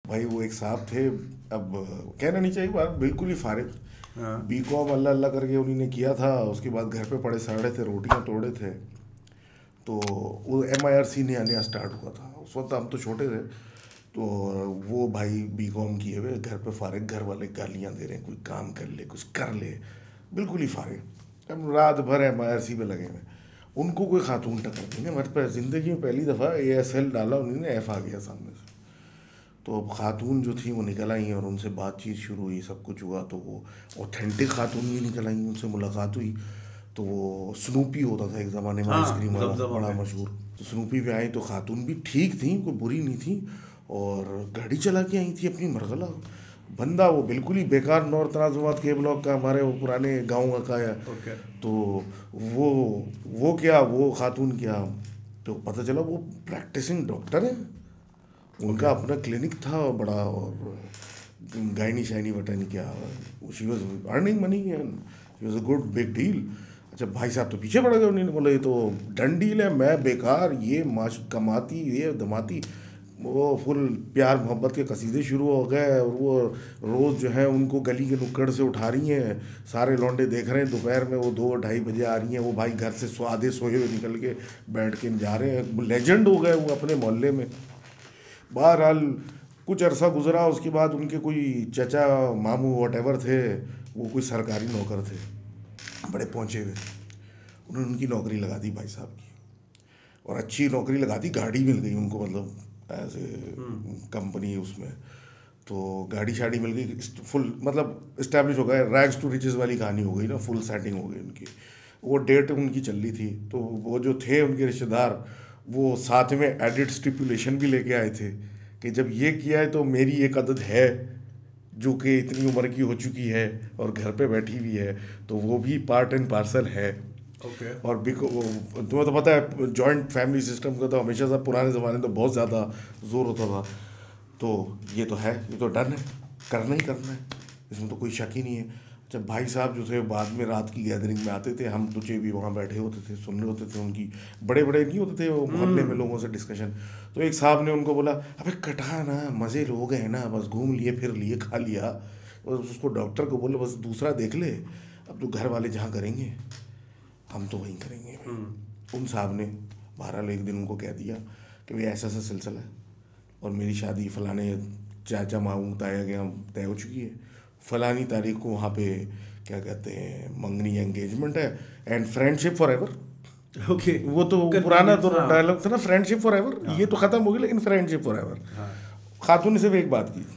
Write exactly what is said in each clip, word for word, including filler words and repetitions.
भाई वो एक साहब थे, अब कहना नहीं चाहिए बात, बिल्कुल ही फारिग, बी कॉम अल्लाह अल्लाह करके उन्होंने किया था, उसके बाद घर पे पड़े सड़े थे, रोटियां तोड़े थे। तो वो एम आई आर सी नया नया स्टार्ट हुआ था उस वक्त, हम तो छोटे थे। तो वो भाई बी कॉम किए हुए घर पे फारिग, घर वाले गालियाँ दे रहे हैं, कोई काम कर ले, कुछ कर ले, बिल्कुल ही फारिग, हम रात भर एम आई आर सी पे लगे हुए। उनको कोई खातून टक्कर दी ना, हमारे पास ज़िंदगी में पहली दफ़ा ए एस एल डाला, उन्होंने एफ आ गया सामने से। तो अब खातून जो थी वो निकल आई और उनसे बातचीत शुरू हुई, सब कुछ हुआ। तो वो ऑथेंटिक खातून भी निकल आई, उनसे मुलाकात हुई। तो वो स्नूपी होता था एक ज़माने में, आइसक्रीम वाला बड़ा मशहूर। तो स्नूपी पे आई तो खातून भी ठीक थी, कोई बुरी नहीं थी, और गाड़ी चला के आई थी अपनी मरगला। बंदा वो बिल्कुल ही बेकार नॉर्थ नाजमाबाद के ब्लॉक का, हमारे वो पुराने गाँव का है। okay. तो वो वो क्या वो खातून क्या, तो पता चला वो प्रैक्टिसिंग डॉक्टर है, उनका okay. अपना क्लिनिक था बड़ा, और गायनी शाइनी पता नहीं क्या, she was earning money and she was a good big deal. अच्छा भाई साहब तो पीछे पड़ गए, उन्होंने बोला ये तो डन डील है, मैं बेकार, ये माश कमाती, ये दमाती। वो फुल प्यार मोहब्बत के कसीदे शुरू हो गए, और वो रोज़ जो है उनको गली के नुक्कड़ से उठा रही हैं, सारे लौंडे देख रहे हैं, दोपहर में वो दो ढाई बजे आ रही हैं, वो भाई घर से स्वादे सोए हुए निकल के बैठ के जा रहे हैं, लेजेंड हो गए वो अपने मोहल्ले में। बहरहाल कुछ अरसा गुजरा, उसके बाद उनके कोई चचा मामू वॉटेवर थे, वो कोई सरकारी नौकर थे, बड़े पहुँचे हुए, उन्होंने उनकी नौकरी लगा दी भाई साहब की, और अच्छी नौकरी लगा दी, गाड़ी मिल गई उनको, मतलब एज ए कंपनी उसमें। तो गाड़ी शाड़ी मिल गई, फुल मतलब इस्टेब्लिश हो गए, रैग्स टू रिचेस वाली कहानी हो गई ना, फुल सेटिंग हो गई उनकी। वो डेट उनकी चल रही थी, तो वो जो थे उनके रिश्तेदार, वो साथ में एडिड स्टिपुलेशन भी लेके आए थे कि जब ये किया है तो मेरी एक आदत है जो कि इतनी उम्र की हो चुकी है और घर पे बैठी हुई है, तो वो भी पार्ट एंड पार्सल है। Okay. और बिको तुम्हें तो पता है जॉइंट फैमिली सिस्टम का तो हमेशा से पुराने ज़माने में तो बहुत ज़्यादा जोर होता था। तो ये तो है, ये तो डन है, करना ही करना है, इसमें तो कोई शक ही नहीं है। जब भाई साहब जो थे बाद में रात की गैदरिंग में आते थे, हम तुझे भी वहाँ बैठे होते थे, सुन रहे होते थे उनकी, बड़े बड़े नहीं होते थे वो मोहल्ले में लोगों से डिस्कशन। तो एक साहब ने उनको बोला, अबे कटा ना, मज़े लोग हैं ना, बस घूम लिए फिर लिए खा लिया। और उसको डॉक्टर को बोले बस दूसरा देख ले, अब तो घर वाले जहाँ करेंगे हम तो वहीं करेंगे। उन साहब ने बहरहाल एक दिन उनको कह दिया कि भाई ऐसा ऐसा सिलसिला है, और मेरी शादी फलाने चाचा मामू ताया गया तय हो चुकी है, फलानी तारीख को वहाँ पे क्या कहते हैं मंगनी एंगेजमेंट है, and friendship for ever. Okay, वो तो पुराना तो डायलॉग था ना, फ्रेंडशिप फॉर एवर, ये तो ख़त्म हो गया, लेकिन फ्रेंडशिप फॉर एवर। खातून ने सिर्फ एक बात की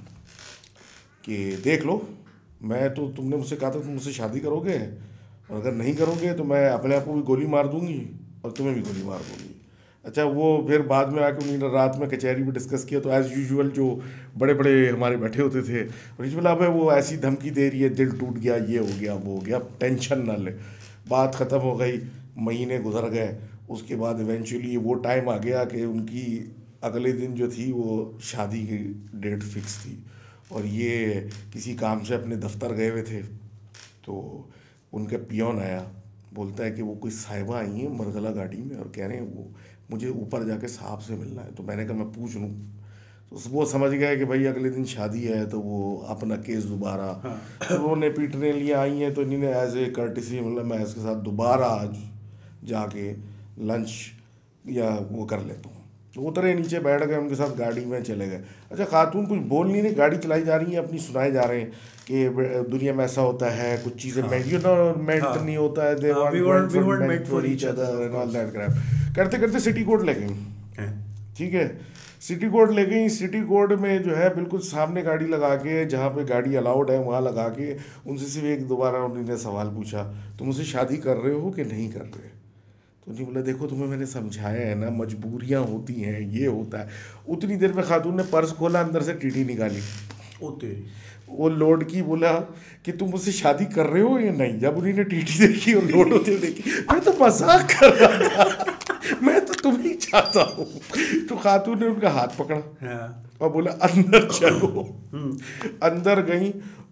कि देख लो, मैं तो तुमने मुझसे कहा था तुम मुझसे शादी करोगे, और अगर नहीं करोगे तो मैं अपने आप को भी गोली मार दूंगी और तुम्हें भी गोली मार दूंगी। अच्छा वो फिर बाद में आके उन्होंने रात में कचहरी में डिस्कस किया, तो एज़ यूजुअल जो बड़े बड़े हमारे बैठे होते थे, और बोला अब वो ऐसी धमकी दे रही है, दिल टूट गया, ये हो गया वो हो गया, टेंशन ना ले, बात ख़त्म हो गई। महीने गुजर गए, उसके बाद इवेंचुअली वो टाइम आ गया कि उनकी अगले दिन जो थी वो शादी की डेट फिक्स थी, और ये किसी काम से अपने दफ्तर गए हुए थे। तो उनका पियोन आया, बोलता है कि वो कोई साहिबा आई हैं मरगला गाड़ी में और कह रहे हैं वो मुझे ऊपर जाके साहब से मिलना है। तो मैंने कहा मैं पूछ लूँ। तो वो समझ गया कि भाई अगले दिन शादी है, तो वो अपना केस दोबारा रोने पीटने लिए आई हैं। तो इन्होंने एज ए कर्टिसी मतलब मैं इसके साथ दोबारा आज जाके लंच या वो कर लेता हूँ। तो उतरे नीचे बैठ गए, उनके साथ गाड़ी में चले गए। अच्छा खातून कुछ बोल नहीं रही, गाड़ी चलाई जा रही है, अपनी सुनाए जा रहे हैं कि दुनिया में ऐसा होता है, कुछ चीज़ें मेंट यू नो मेंट नहीं होता है, they want meant for each other and all that crap. करते करते सिटी कोर्ट ले गई, ठीक है, सिटी कोर्ट ले गई। सिटी कोर्ट में जो है बिल्कुल सामने गाड़ी लगा के, जहाँ पे गाड़ी अलाउड है वहाँ लगा के उनसे सिर्फ एक दोबारा उन्होंने सवाल पूछा, तुम मुझसे शादी कर रहे हो कि नहीं कर रहे? तो नहीं बोला, देखो तुम्हें मैंने समझाया है ना, मजबूरियाँ होती हैं, ये होता है। उतनी देर में खातून ने पर्स खोला, अंदर से टीटी निकाली, ओते वो लोड की, बोला कि तुम मुझसे शादी कर रहे हो या नहीं। जब उन्होंने टीटी देखी और लोड होते देखी, मैं तो मजाक कर रहा था, मैं तो तुम ही चाहता हूँ। तो खातून ने उनका हाथ पकड़ा और बोला अंदर चलो। अंदर गई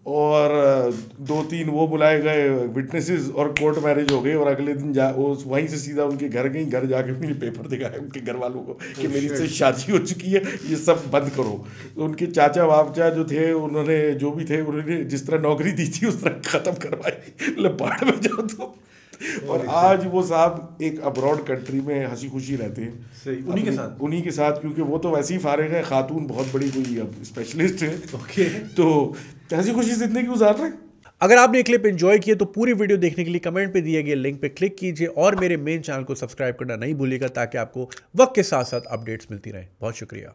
और दो तीन वो बुलाए गए विटनेसेस और कोर्ट मैरिज हो गई और अगले दिन जा वो वहीं से सीधा उनके घर गई, घर जाके उन्हें पेपर दिखाया उनके घर वालों को कि मेरी से शादी हो चुकी है, ये सब बंद करो। तो उनके चाचा वापचा जो थे उन्होंने जो भी थे उन्होंने जिस तरह नौकरी दी थी उस तरह ख़त्म करवाई, लबाड़ में जाओ तो। और आज वो साहब एक अब्रॉड कंट्री में हंसी खुशी रहते हैं सही उन्हीं के साथ उन्हीं के साथ क्योंकि वो तो वैसे ही फारिग है, खातून बहुत बड़ी कोई अब स्पेशलिस्ट है। ओके तो हंसी खुशी जिंदगी गुजार रहे हैं। अगर आपने ये क्लिप एंजॉय किया तो पूरी वीडियो देखने के लिए कमेंट पे दिए गए लिंक पे क्लिक कीजिए और मेरे मेन चैनल को सब्सक्राइब करना नहीं भूलिएगा ताकि आपको वक्त के साथ साथ अपडेट्स मिलती रहें। बहुत शुक्रिया।